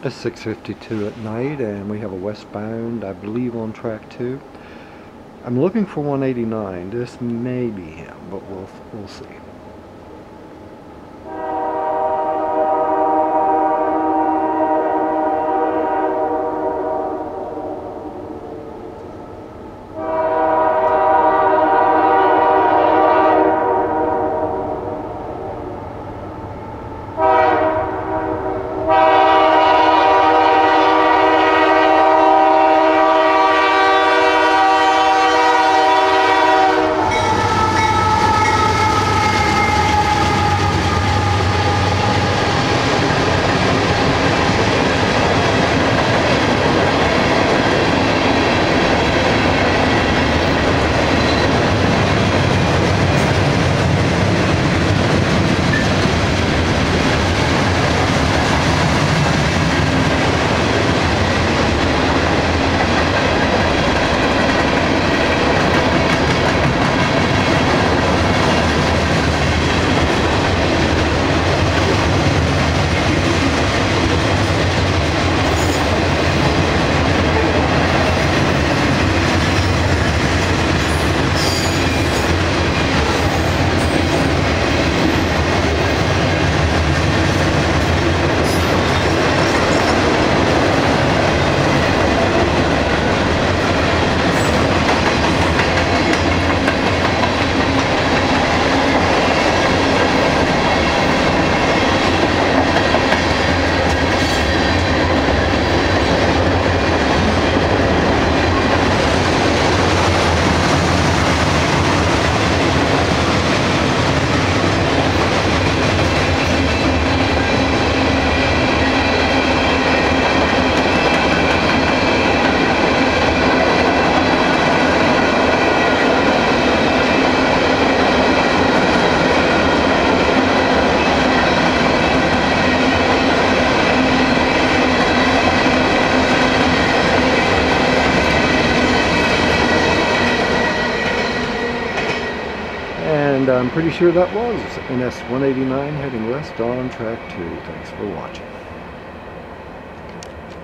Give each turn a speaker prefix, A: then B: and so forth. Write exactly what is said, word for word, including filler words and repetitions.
A: It's six fifty-two at night, and we have a westbound, I believe, on track two. I'm looking for one eighty-nine. This may be him, but we'll we'll see. And I'm pretty sure that was an S one eighty-nine heading west on track two. Thanks for watching.